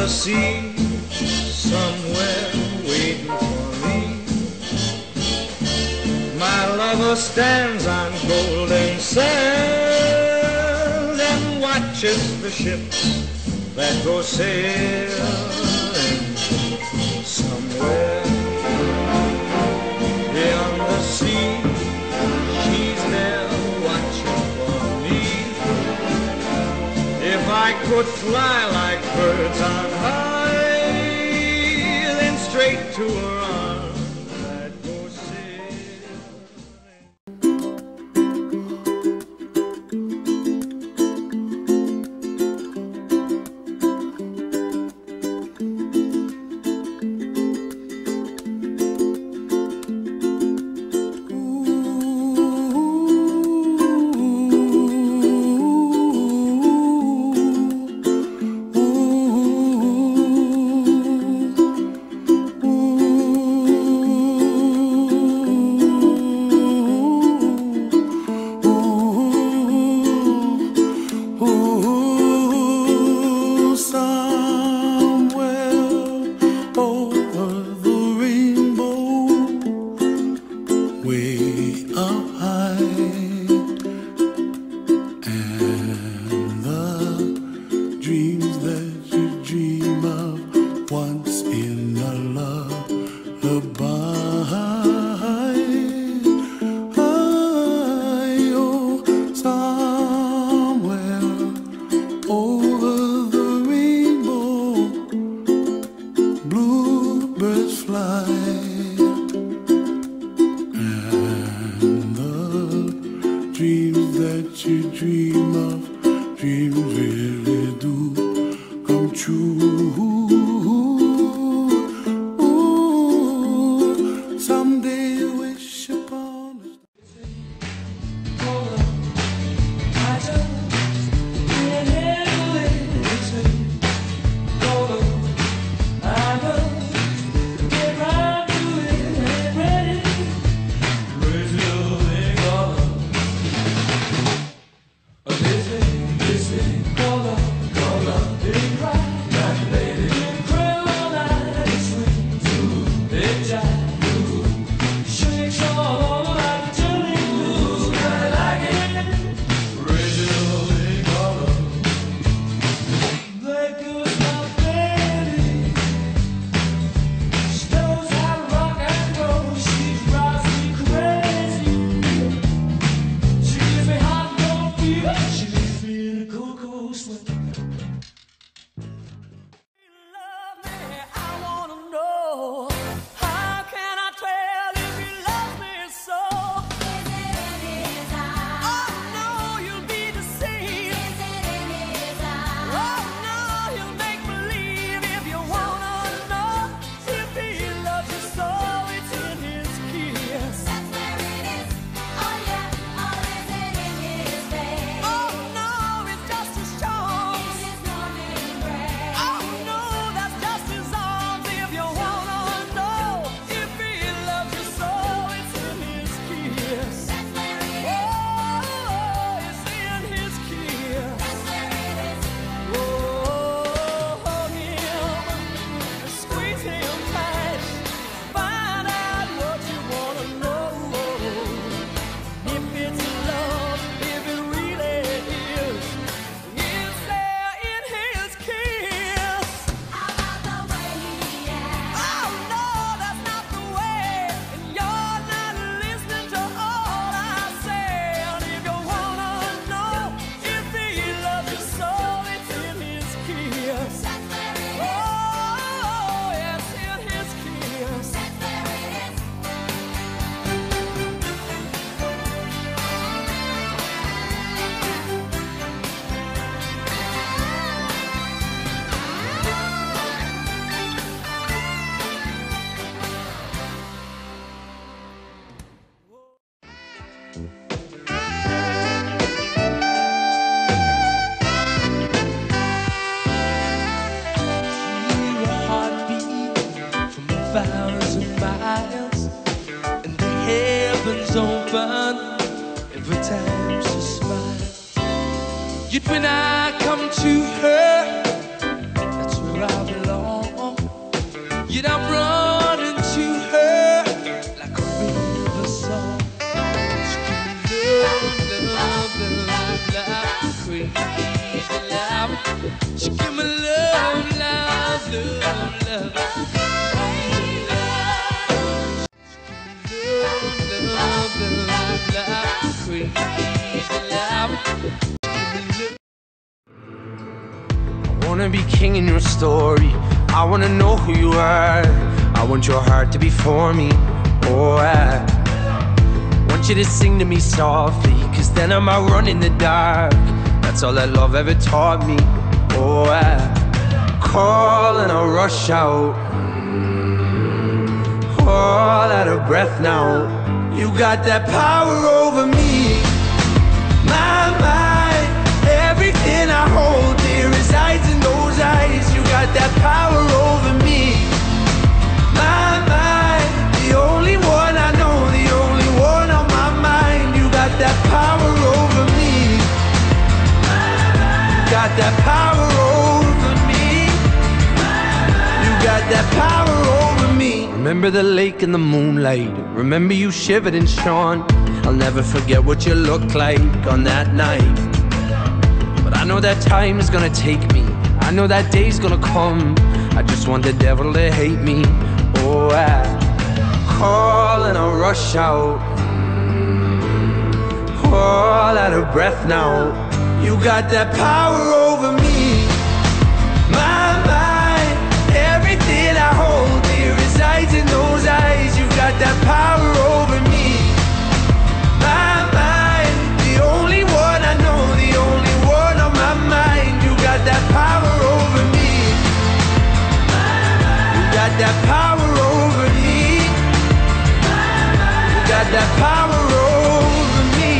the sea, somewhere waiting for me. My lover stands on golden sand and watches the ships that go sailing somewhere beyond the sea. She's there watching for me. If I could fly like birds on high, then straight to her arms I'd go sailing. Open every time she smiles. Yet when I come to her, that's where I belong. crazy love. She give me love, love, love, love. Love, love, love, crazy love. I wanna be king in your story. I wanna know who you are. I want your heart to be for me. Oh, I want you to sing to me softly, cause then I might run in the dark. That's all that love ever taught me. Oh, I call and I rush out, all out of breath now. You got that power over me. My mind, everything I hold dear resides in those eyes. You got that power over me. My mind, the only one I know, the only one on my mind. You got that power over me. You got that power over me. You got that power over me. Remember the lake in the moonlight. Remember you shivered and shone. I'll never forget what you looked like on that night. But I know that time is gonna take me. I know that day's gonna come. I just want the devil to hate me. Oh, I call and I rush out, all out of breath now. You got that power over me. My mind, everything I hold dear resides in those eyes. You got that power over me. My mind, the only one I know, the only one on my mind. You got that power over me. You got that power over me. You got that power over me.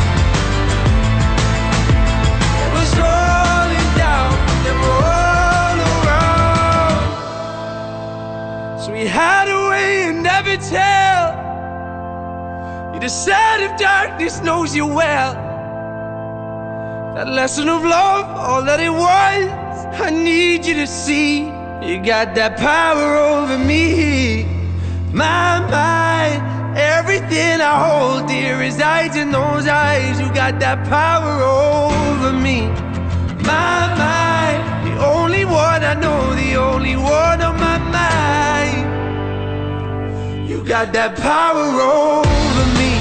It was rolling down, then roll around. So we hide away and never tell. You decide if darkness knows you well. That lesson of love, all that it was, I need you to see. You got that power over me. My mind, everything I hold dear resides in those eyes. You got that power over me. My mind, the only one I know, the only one on my mind. You got that power over me.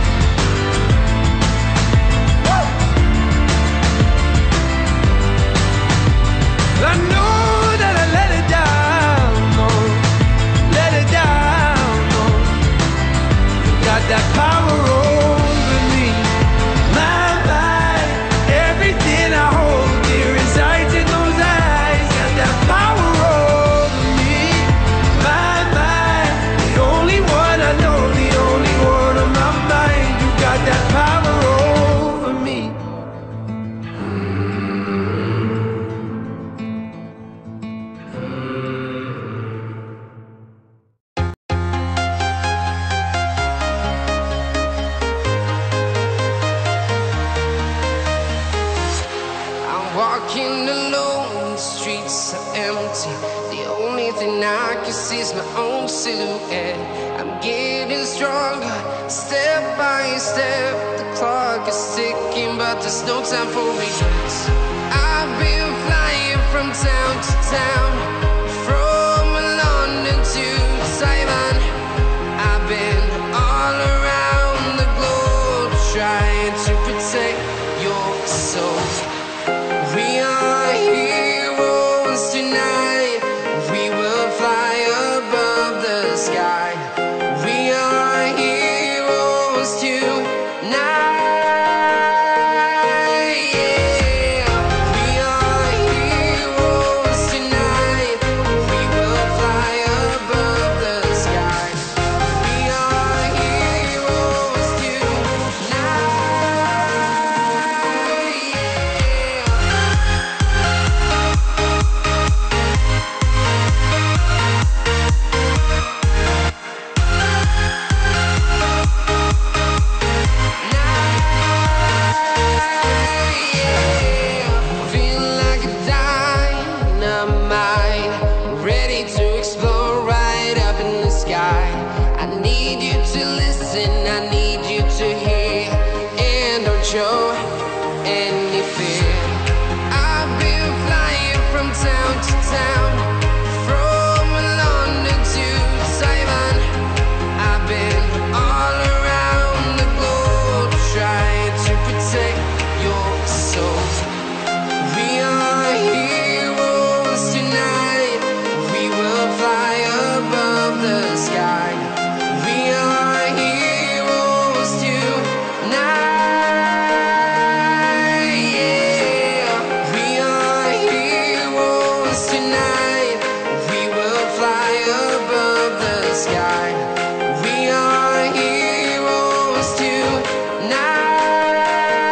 I know that I let it down, no, let it down, no. You got that power over me. My mind, everything I hold dear resides in those eyes. Got that power over me. My mind, the only one I know, the only one on my mind. You got that power over me. Walking alone, the streets are empty. The only thing I can see is my own silhouette. I'm getting stronger, step by step. The clock is ticking, but there's no time for regrets. I've been flying from town to town, from London to Taiwan. I've been all around the globe, trying to protect your soul. We are heroes tonight. We will fly above the sky. We are heroes tonight. Yeah. to town, from London to Taiwan. I've been all around the globe trying to protect your soul. We are heroes tonight. We will fly above the sky. We are heroes tonight. Yeah. We are heroes tonight. We will fly above the sky. We are heroes tonight.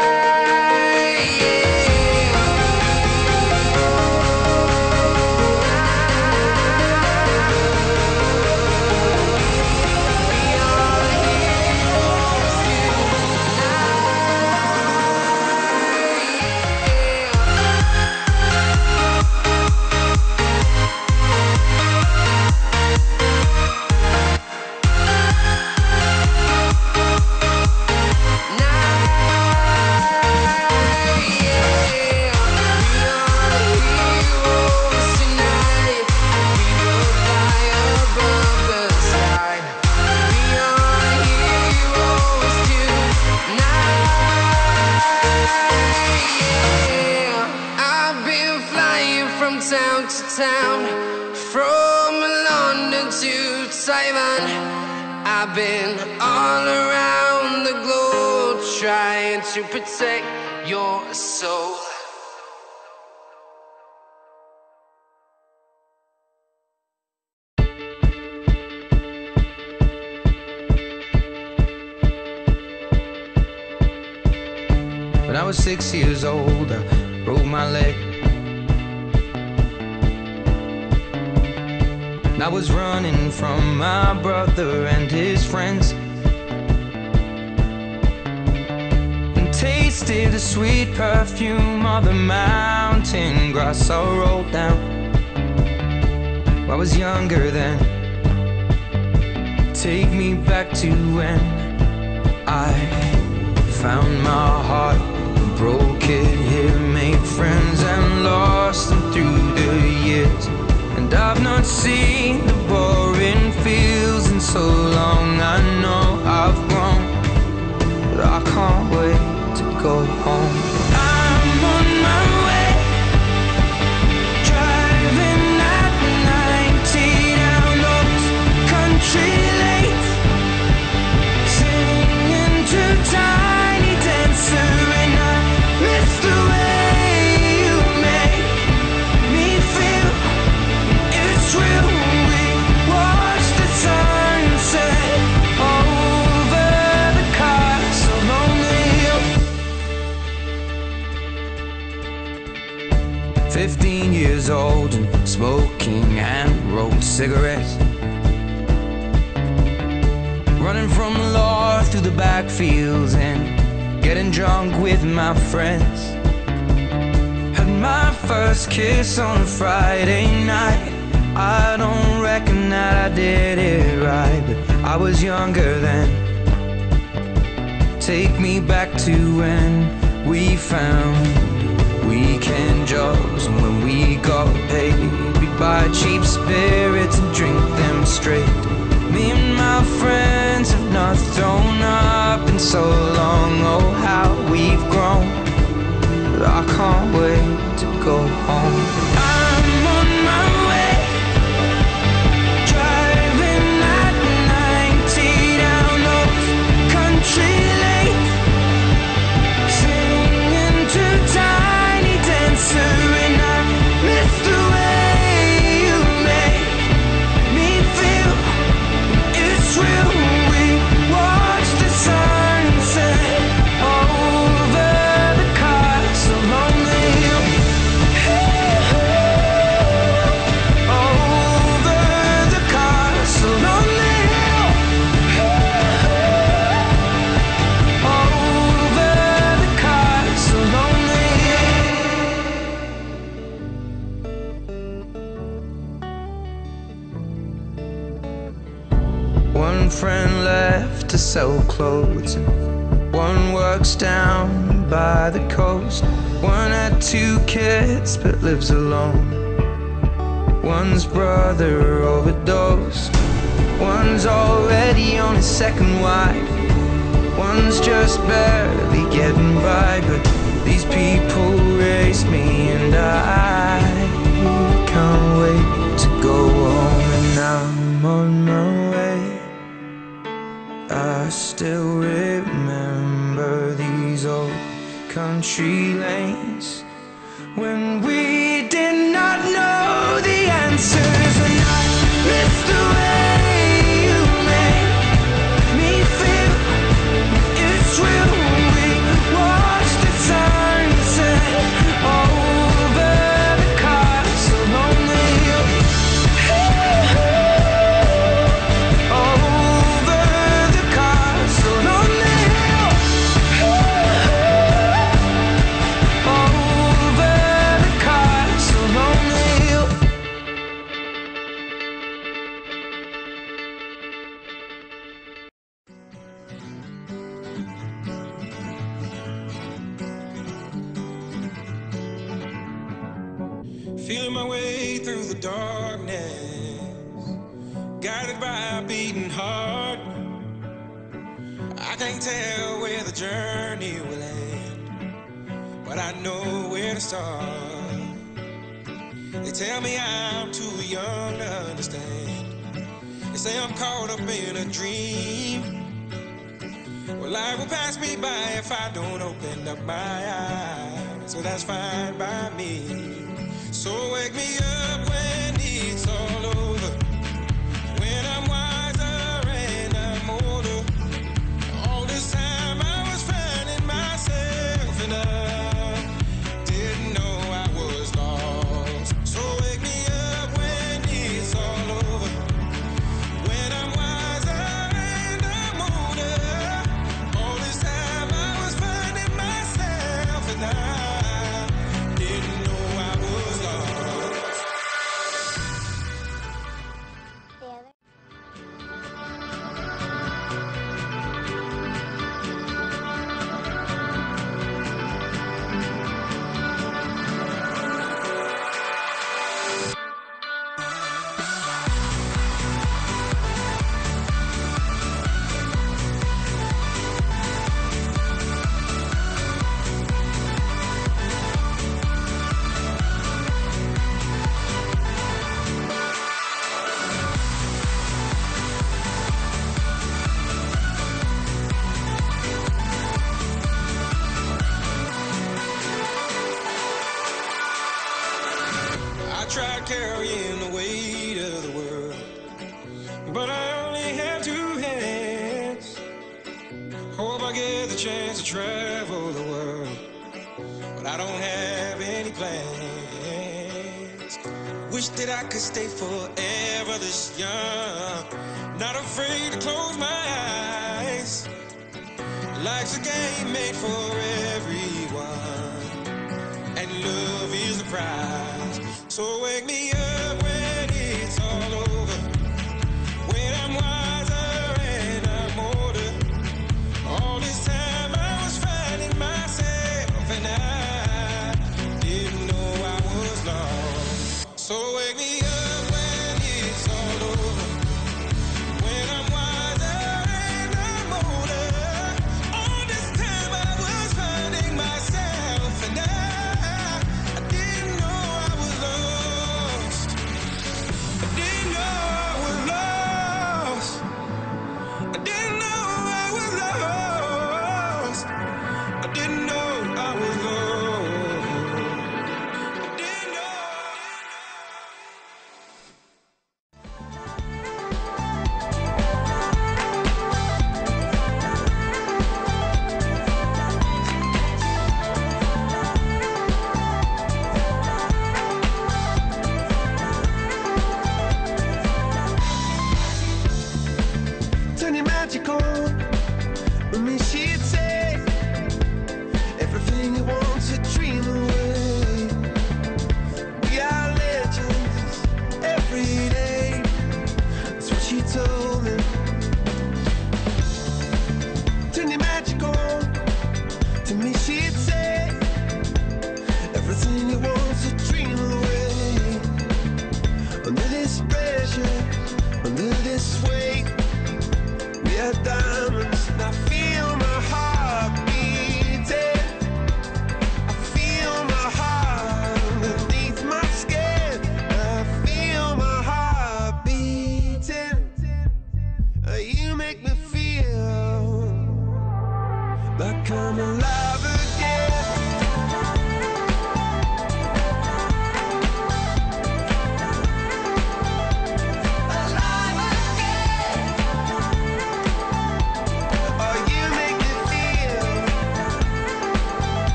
I've been flying from town to town, from London to Taiwan. I've been all around the globe trying to protect your soul. When I was 6 years old, I broke my leg. And I was running from my brother and his friends, and tasted the sweet perfume of the mountain grass I rolled down. I was younger then. Take me back to when I found my heart, broke it here, made friends and lost them through the years. And I've not seen the boring fields in so long. I know I've grown, but I can't wait to go home. I'm on my way, driving at 90 down those country lanes, singing to Tiny Dancer, and I miss the way you make me feel. It's real. We watch the sunset over the castle on the hill. 15 years old and smoking hand-rolled cigarettes, running from the law through the backfields and getting drunk with my friends. Had my first kiss on a Friday night. I don't reckon that I did it right, but I was younger then. Take me back to when we found weekend jobs, and when we got paid, we'd buy cheap spirits and drink them straight. Me and my friends have not thrown up in so long. Oh, how we've grown, but I can't wait to go home. I'm on my way, driving at 90 down those country lanes, singing to Tiny Dancer, and I miss the way you make me feel. It's real. We watch the sunset over the castle on the hill. Over the castle on the hill. Over the castle on the hill. One friend left to sell clothes, and one works down by the coast. One had 2 kids but lives alone. One's brother overdosed. One's already on his second wife. One's just barely getting by. But these people raised me, and I can't wait to go home. And I'm on my way. I still remember these old country lanes when we did not know the answers. And I miss the way you made me feel. It's real. We watched the sunset over the castle on the hill. Over the castle on the hill. Over the castle on the hill. Feeling my way through the darkness, guided by a beating heart. I can't tell where the journey will end, but I know where to start. They tell me I'm too young to understand. They say I'm caught up in a dream. Well, life will pass me by if I don't open up my eyes, so that's fine by me. So wake me up when it's all over, when I'm wiser and I'm older. All this time I was finding myself, and I didn't know I was lost. So wake me up when it's all over, when I'm wiser and I'm older. All this time I was finding myself, and I didn't know I was lost. I tried carrying the weight of the world, but I only have two hands. Hope I get the chance to travel the world, but I don't have any plans. Wish that I could stay forever this young, not afraid to close my eyes. Life's a game made for everyone, and love is the prize. So wake me up when it's all over, when I'm wiser and I'm older. All this time I was finding myself, and I didn't know I was lost. So wake me up when it's all over, when I'm wiser and I'm older. All this time I was finding myself, and I didn't know I was lost.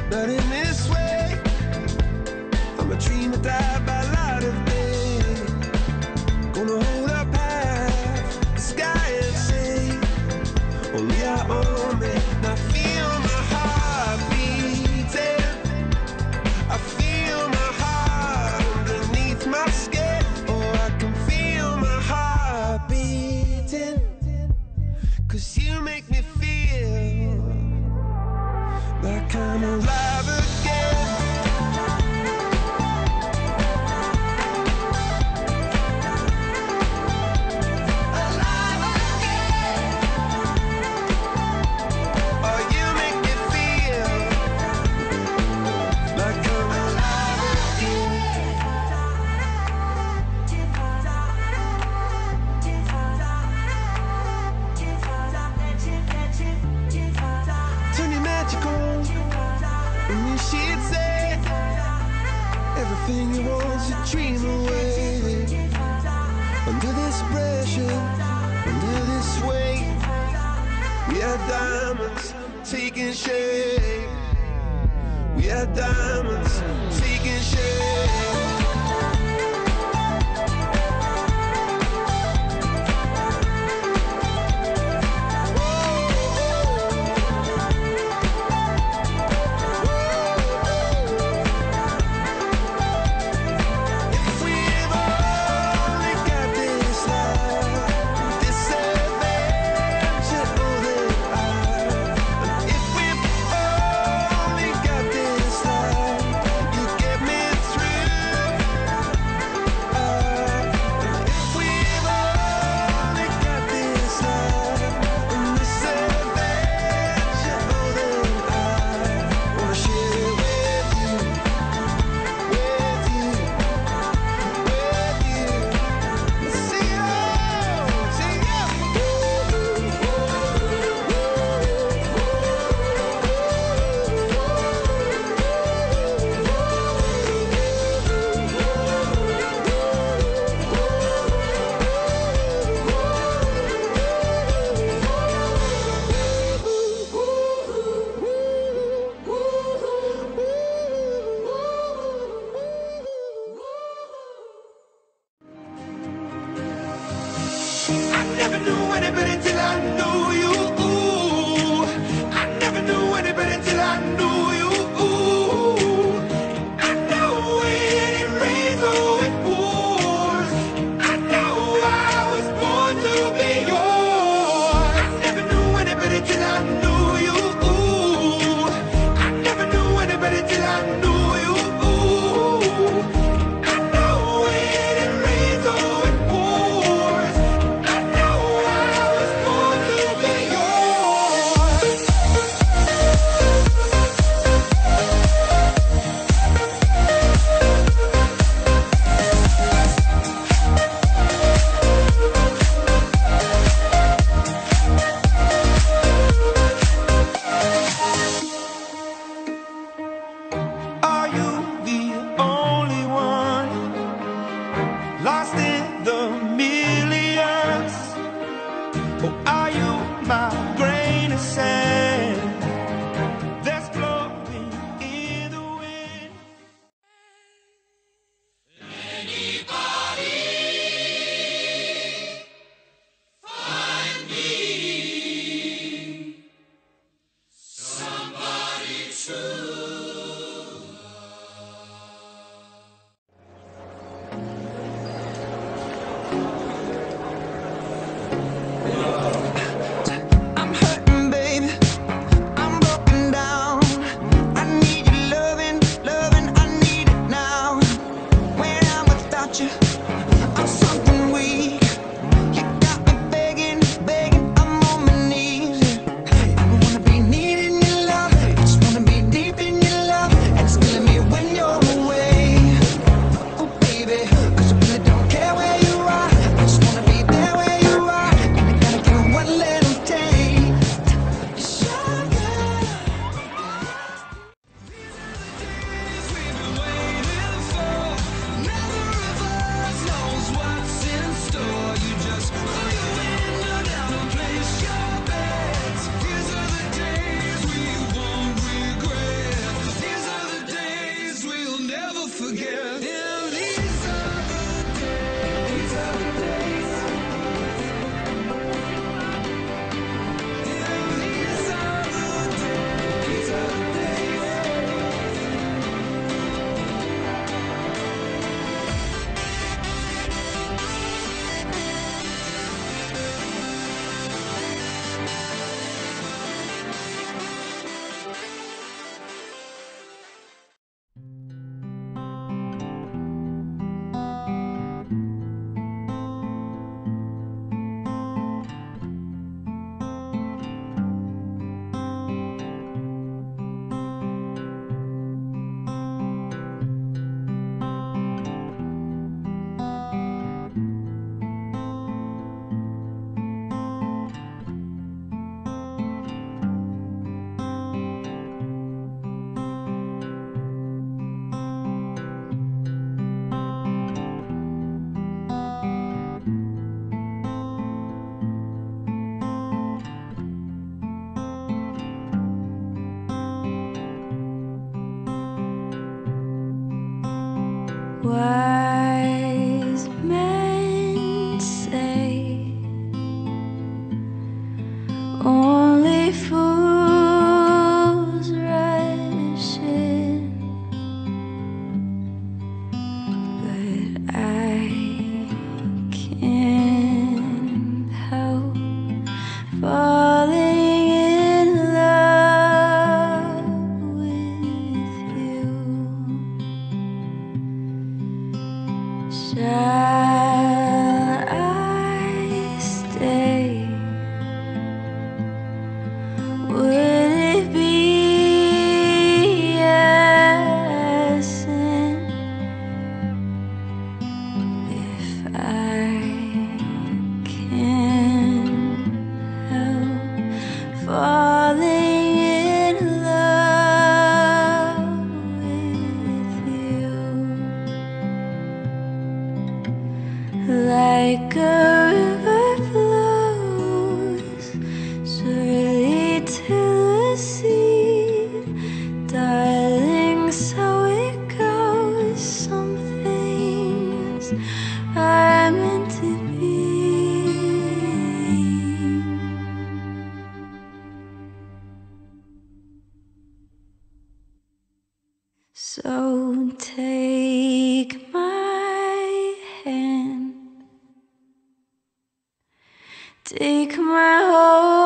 not in this way. I'm a dream that died by light of day. Gonna hold up half the sky and say, only I own it. And I feel my heart beating. I feel my heart underneath my skin. Oh, I can feel my heart beating. 'Cause you make me feel like I'm alive again. Alive again. Oh, you make me feel like I'm alive again. Turn your magic on, and you she'd say everything you want's a dream away. Under this pressure, under this weight, we are diamonds taking shape. We are diamonds taking shape. Through Wise men say only fools rush in, but I can't help falling in love with you. Shall I stay? Would it be a sin if I can't help falling in love with you? Like a river flows surely to the sea, darling, so it goes. Some things are meant to be. So take my hand, take my whole